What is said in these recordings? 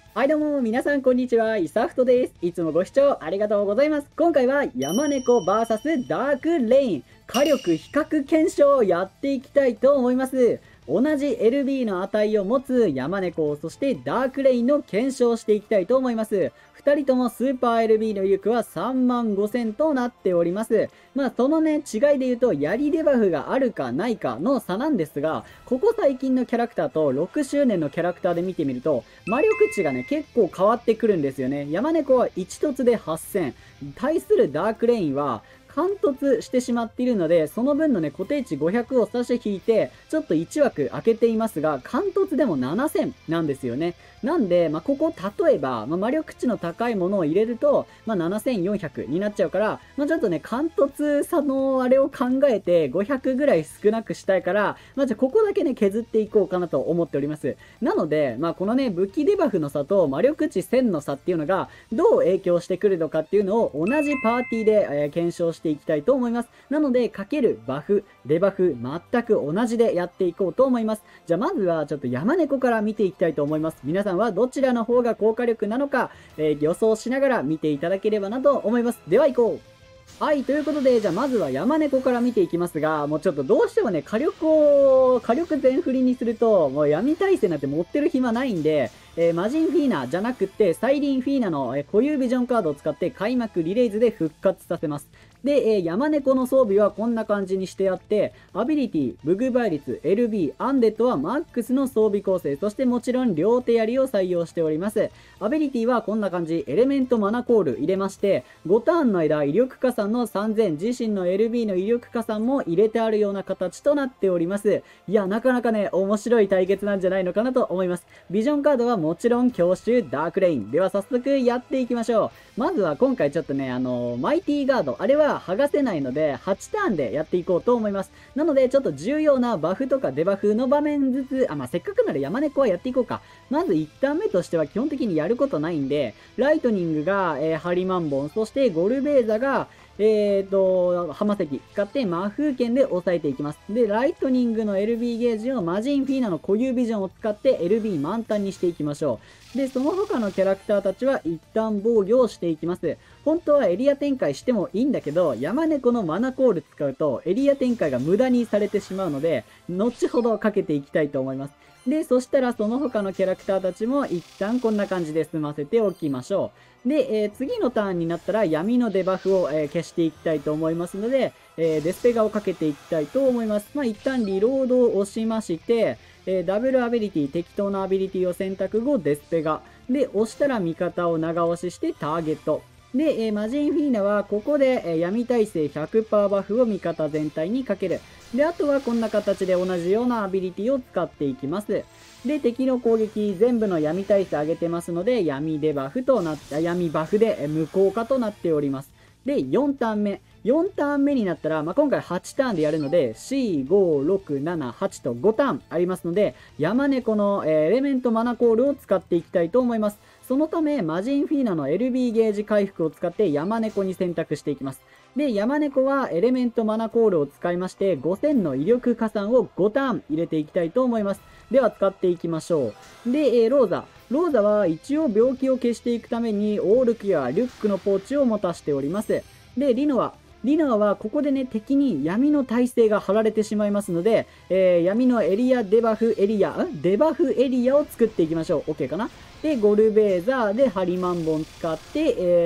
はいどうも、皆さんこんにちは、イサフトです。いつもご視聴ありがとうございます。今回は山猫 VS ダークレイン、火力比較検証をやっていきたいと思います。同じ LB の値を持つ山猫、そしてダークレインの検証をしていきたいと思います。2人ともスーパー LB の威力は35000となっております。そのね、違いで言うと、槍デバフがあるかないかの差なんですが、ここ最近のキャラクターと6周年のキャラクターで見てみると、魔力値がね、結構変わってくるんですよね。山猫は1凸で8000。対するダークレインは、貫突してしまっているので、その分のね、固定値500を差し引いて、ちょっと1枠開けていますが、貫突でも7000なんですよね。なんで、ここ、例えば、魔力値の高いものを入れると、7400になっちゃうから、ちょっとね、貫突差のあれを考えて、500ぐらい少なくしたいから、じゃあここだけね、削っていこうかなと思っております。なので、このね、武器デバフの差と魔力値1000の差っていうのが、どう影響してくるのかっていうのを同じパーティーで、検証していきたいと思います。なので、かけるバフ、デバフ、全く同じでやっていこうと思います。じゃあまずはちょっと山猫から見ていきたいと思います。皆さんはどちらの方が高火力なのか、予想しながら見ていただければなと思います。では行こう。はい、ということで、じゃあまずは山猫から見ていきますが、もうちょっとどうしてもね、火力全振りにすると、もう闇耐性なんて持ってる暇ないんで、魔人フィーナじゃなくって、サイリンフィーナの、固有ビジョンカードを使って開幕リレイズで復活させます。で、山猫の装備はこんな感じにしてあって、アビリティ、ブグ倍率、LB、アンデッドはマックスの装備構成、そしてもちろん両手槍を採用しております。アビリティはこんな感じ、エレメントマナコール入れまして、5ターンの間、威力加算の3000、自身の LB の威力加算も入れてあるような形となっております。いや、なかなかね、面白い対決なんじゃないのかなと思います。ビジョンカードはもちろん強襲ダークレイン。では早速やっていきましょう。まずは今回ちょっとね、マイティガード、あれは剥がせないので、8ターンでやっていこうと思います。なので、ちょっと重要なバフとかデバフの場面ずつ、せっかくなら山猫はやっていこうか。まず1ターン目としては基本的にやることないんで、ライトニングが、ハリマンボン、そしてゴルベーザが、浜崎使って魔風剣で抑えていきます。で、ライトニングの LB ゲージを魔人フィーナの固有ビジョンを使って LB 満タンにしていきましょう。で、その他のキャラクターたちは一旦防御をしていきます。本当はエリア展開してもいいんだけど、山猫のマナコール使うとエリア展開が無駄にされてしまうので、後ほどかけていきたいと思います。で、そしたらその他のキャラクターたちも一旦こんな感じで済ませておきましょう。で、次のターンになったら闇のデバフを、消していきたいと思いますので、デスペガをかけていきたいと思います。一旦リロードを押しまして、ダブルアビリティ、適当なアビリティを選択後、デスペガ。で、押したら味方を長押ししてターゲット。で、魔人フィーナはここで、闇耐性100%バフを味方全体にかける。で、あとはこんな形で同じようなアビリティを使っていきます。で、敵の攻撃全部の闇耐性上げてますので、闇デバフとなった、闇バフで無効化となっております。で、4ターン目。4ターン目になったら、今回8ターンでやるので、4、5、6、7、8と5ターンありますので、山猫の、エレメントマナコールを使っていきたいと思います。そのため、魔人フィーナの LB ゲージ回復を使って山猫に選択していきます。で、山猫はエレメントマナコールを使いまして、5000の威力加算を5ターン入れていきたいと思います。では使っていきましょう。で、ローザ。ローザは一応病気を消していくために、オールクやリュックのポーチを持たしております。で、リノアはここでね、敵に闇の耐性が貼られてしまいますので、闇のエリアデバフエリアを作っていきましょう。OK かな。で、ゴルベーザーでハリマンボン使って、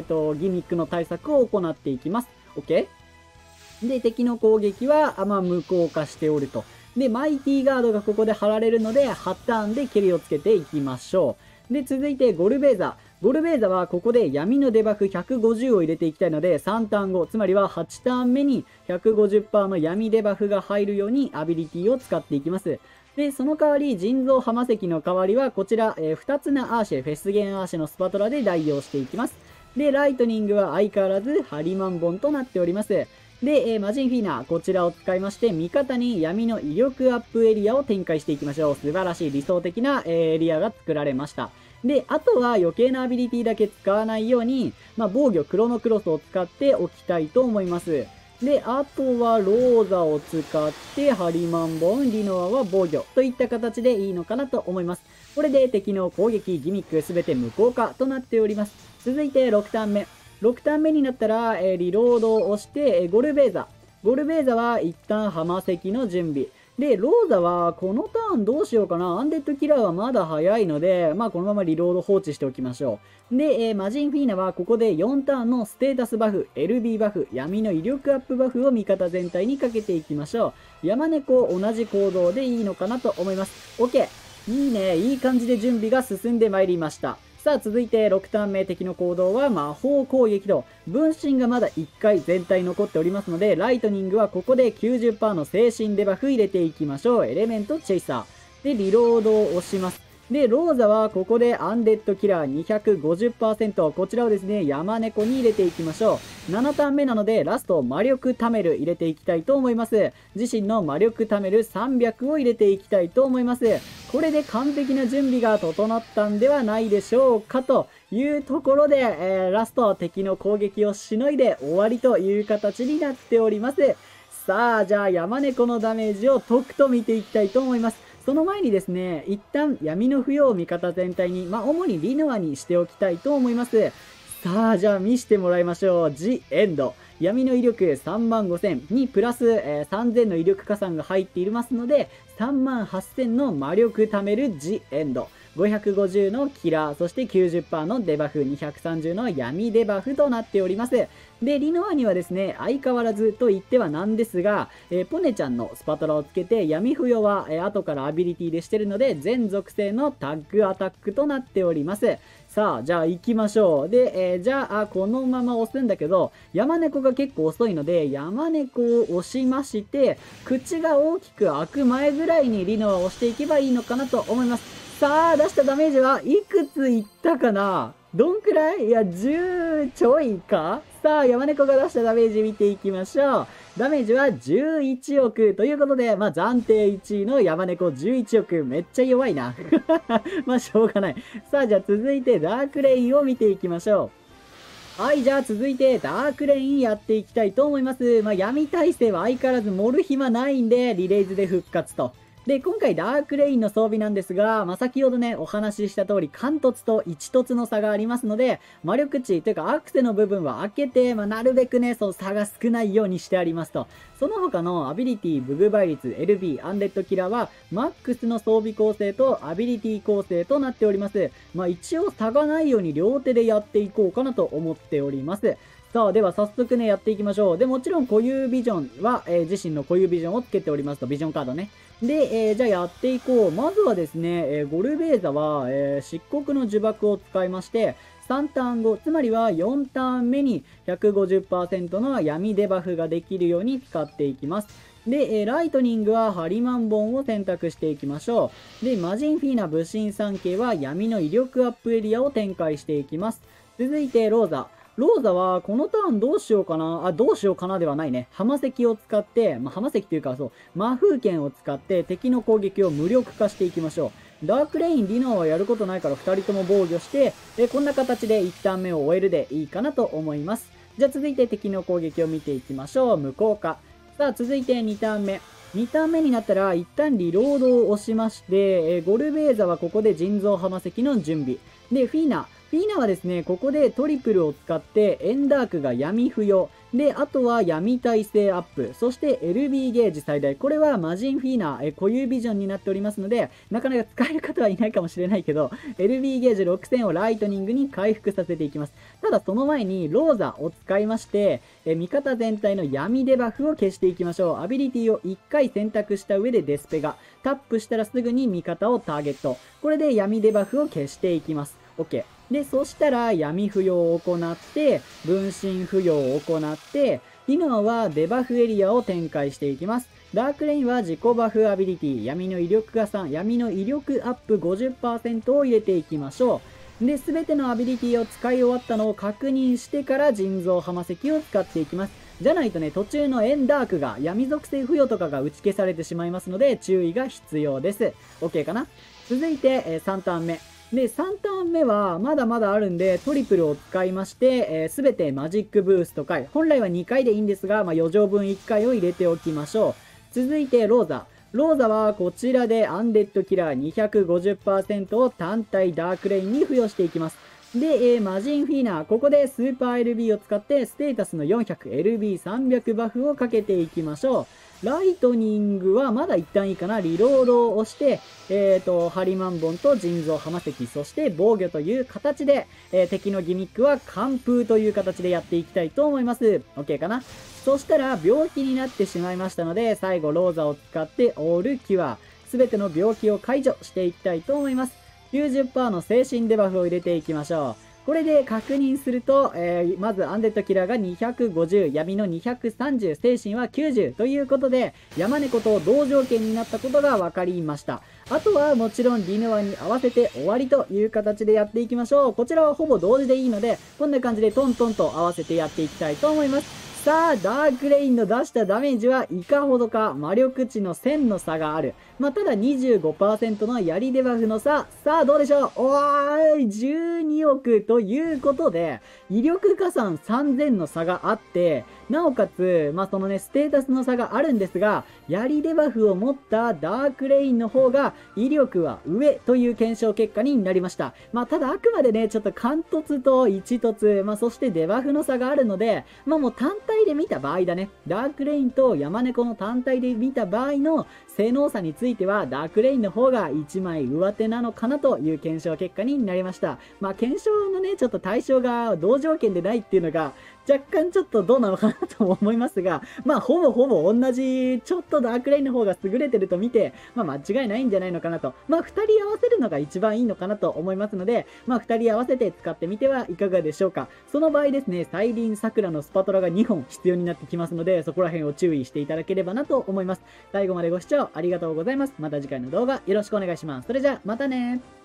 ギミックの対策を行っていきます。OK？ で、敵の攻撃は、無効化しておると。で、マイティガードがここで貼られるので、8ターンで蹴りをつけていきましょう。で、続いてゴルベーザ。ゴルベーザはここで闇のデバフ150を入れていきたいので、3ターン後、つまりは8ターン目に 150% の闇デバフが入るようにアビリティを使っていきます。で、その代わり、人造浜石の代わりはこちら、2つのアーシェ、フェスゲンアーシェのスパトラで代用していきます。で、ライトニングは相変わらずハリマンボンとなっております。で、魔人フィーナー、こちらを使いまして、味方に闇の威力アップエリアを展開していきましょう。素晴らしい理想的なエリアが作られました。で、あとは余計なアビリティだけ使わないように、防御クロノクロスを使っておきたいと思います。で、あとはローザを使って、ハリマンボン、リノアは防御といった形でいいのかなと思います。 これで敵の攻撃、ギミックすべて無効化となっております。続いて6ターン目。6ターン目になったら、リロードを押して、ゴルベーザ。ゴルベーザは一旦浜石の準備。で、ローザはこのターンどうしようかな。アンデッドキラーはまだ早いので、まあこのままリロード放置しておきましょう。で、マジンフィーナはここで4ターンのステータスバフ、LB バフ、闇の威力アップバフを味方全体にかけていきましょう。山猫同じ行動でいいのかなと思います。OK。いいね。いい感じで準備が進んでまいりました。さあ続いて6ターン目敵の行動は魔法攻撃と分身がまだ1回全体残っておりますのでライトニングはここで 90% の精神デバフ入れていきましょう。エレメントチェイサーでリロードを押します。でローザはここでアンデッドキラー 250% こちらをですね山猫に入れていきましょう。7ターン目なのでラスト魔力タメル入れていきたいと思います。自身の魔力タメル300を入れていきたいと思います。これで完璧な準備が整ったんではないでしょうかというところで、ラスト敵の攻撃をしのいで終わりという形になっております。さあじゃあ山猫のダメージをとくと見ていきたいと思います。その前にですね、一旦闇の不要を味方全体に、主にリノアにしておきたいと思います。さあ、じゃあ見してもらいましょう。ジ・エンド。闇の威力35,000にプラス、3,000の威力加算が入っていますので、38,000の魔力貯めるジ・エンド。550のキラー、そして 90% のデバフ、230の闇デバフとなっております。で、リノアにはですね、相変わらずと言ってはなんですが、ポネちゃんのスパトラをつけて、闇不要は、後からアビリティでしてるので、全属性のタッグアタックとなっております。さあ、じゃあ行きましょう。で、じゃあ、このまま押すんだけど、山猫が結構遅いので、山猫を押しまして、口が大きく開く前ぐらいにリノアを押していけばいいのかなと思います。さあ、出したダメージはいくついったかな？どんくらい？いや、10ちょいか？さあ、山猫が出したダメージ見ていきましょう。ダメージは11億ということで、暫定1位の山猫11億。めっちゃ弱いな。しょうがない。さあ、じゃあ続いてダークレインを見ていきましょう。はい、じゃあ続いてダークレインやっていきたいと思います。闇耐性は相変わらず盛る暇ないんで、リレイズで復活と。で、今回ダークレインの装備なんですが、先ほどね、お話しした通り、関突と一突の差がありますので、魔力値というかアクセの部分は開けて、なるべくね、その差が少ないようにしてありますと。その他のアビリティ、ブグ倍率、LB、アンデッドキラーは、マックスの装備構成とアビリティ構成となっております。一応差がないように両手でやっていこうかなと思っております。さあ、では早速ね、やっていきましょう。で、もちろん固有ビジョンは、自身の固有ビジョンをつけておりますと、ビジョンカードね。で、じゃあやっていこう。まずはですね、ゴルベーザは、漆黒の呪縛を使いまして、3ターン後、つまりは4ターン目に 150% の闇デバフができるように使っていきます。で、ライトニングはハリマンボンを選択していきましょう。で、マジンフィーナ武神三系は闇の威力アップエリアを展開していきます。続いてローザ。ローザはこのターンどうしようかな。どうしようかなではないね。浜石を使って、浜石っていうかそう、魔風剣を使って敵の攻撃を無力化していきましょう。ダークレイン、リノアはやることないから2人とも防御して、こんな形で1ターン目を終えるでいいかなと思います。じゃあ続いて敵の攻撃を見ていきましょう。無効化。さあ続いて2ターン目。2ターン目になったら一旦リロードを押しまして、ゴルベーザはここで腎臓浜石の準備。で、フィーナはですね、ここでトリプルを使って、エンダークが闇不要。で、あとは闇耐性アップ。そして LB ゲージ最大。これはマジンフィーナ、固有ビジョンになっておりますので、なかなか使える方はいないかもしれないけど、LB ゲージ6000をライトニングに回復させていきます。ただその前に、ローザを使いまして、味方全体の闇デバフを消していきましょう。アビリティを1回選択した上でデスペガ。タップしたらすぐに味方をターゲット。これで闇デバフを消していきます。OK。で、そしたら闇不要を行って、分身不要を行って、リノアはデバフエリアを展開していきます。ダークレインは自己バフアビリティ、闇の威力加算、闇の威力アップ 50% を入れていきましょう。で、すべてのアビリティを使い終わったのを確認してから腎臓浜石を使っていきます。じゃないとね、途中のエンダークが闇属性付与とかが打ち消されてしまいますので、注意が必要です。OK かな？続いて、3ターン目。で、3ターン目はまだまだあるんで、トリプルを使いまして、すべてマジックブースト回。本来は2回でいいんですが、余剰分1回を入れておきましょう。続いて、ローザ。 ローザはこちらでアンデッドキラー 250% を単体ダークレインに付与していきます。で、マジンフィーナー、ここでスーパー LB を使ってステータスの 400、LB300 バフをかけていきましょう。ライトニングはまだ一旦いいかな。リロードを押して、ハリマンボンと腎臓浜石、そして防御という形で、敵のギミックは寒風という形でやっていきたいと思います。OK かな。そしたら病気になってしまいましたので、最後ローザを使ってオールキュア。すべての病気を解除していきたいと思います。90% の精神デバフを入れていきましょう。これで確認すると、まずアンデッドキラーが250、闇の230、精神は90ということで、山猫と同条件になったことが分かりました。あとはもちろんリヌアに合わせて終わりという形でやっていきましょう。こちらはほぼ同時でいいので、こんな感じでトントンと合わせてやっていきたいと思います。さあ、ダークレインの出したダメージはいかほどか、魔力値の1000の差がある。ただ 25% の槍デバフの差。さあ、どうでしょう。おーい、12億ということで、威力加算3000の差があって、なおかつ、そのね、ステータスの差があるんですが、槍デバフを持ったダークレインの方が、威力は上という検証結果になりました。ただあくまでね、ちょっと貫突と一突、そしてデバフの差があるので、もう単体で見た場合だね。ダークレインと山猫の単体で見た場合の性能差については、ダークレインの方が1枚上手なのかなという検証結果になりました。検証のね、ちょっと対象が同条件でないっていうのが、若干ちょっとどうなのかなとも思いますが、ほぼほぼ同じ、ちょっとダークレインの方が優れてると見て、間違いないんじゃないのかなと。2人合わせるのが一番いいのかなと思いますので、2人合わせて使ってみてはいかがでしょうか。その場合ですね、サイリン桜のスパトラが2本必要になってきますので、そこら辺を注意していただければなと思います。最後までご視聴ありがとうございます。また次回の動画よろしくお願いします。それじゃあ、またね。